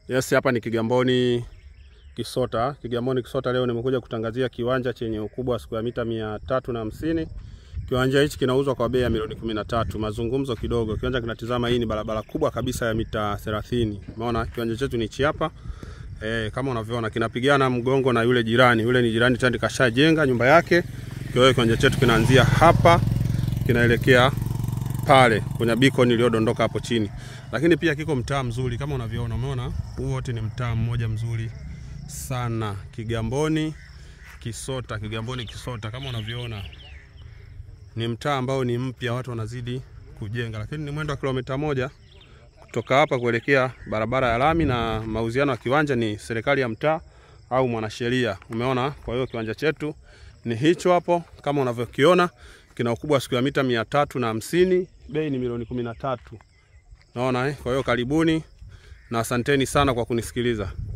Yes, hapa ni Kigamboni Kisota. Kigamboni Kisota leo nimekuja kutangazia kiwanja chenye ukubwa wa square mita 350. Kiwanja hichi kinauzwa kwa bei ya milioni 13. Mazungumzo kidogo. Kiwanja kinatizama, hii ni barabara kubwa kabisa ya mita 30. Umeona kiwanja chetu ni hichi hapa. Kama unavyoona kinapigana mgongo na yule jirani. Yule ni jirani tayari kashajenga nyumba yake. Kwa hiyo kiwanja chetu kinaanzia hapa kinaelekea pale kwenye beacon iliyodondoka hapo chini. Lakini pia kiko mtaa mzuri kama unavyoona. Umeona huu wote ni mtaa mmoja mzuri sana, Kigamboni Kisota. Kigamboni Kisota kama unavyoona ni mtaa ambao ni mpya, watu wanazidi kujenga, lakini ni mwendo wa kilomita 1 kutoka hapa kuelekea barabara ya lami, na mauziano ya kiwanja ni serikali ya mtaa au mwanasheria. Umeona, kwa hiyo kiwanja chetu ni hicho hapo kama unavyokiona, kina ukubwa wa square mita 350, bei ni milioni 13. Naona kwa hiyo karibuni na asanteni sana kwa kunisikiliza.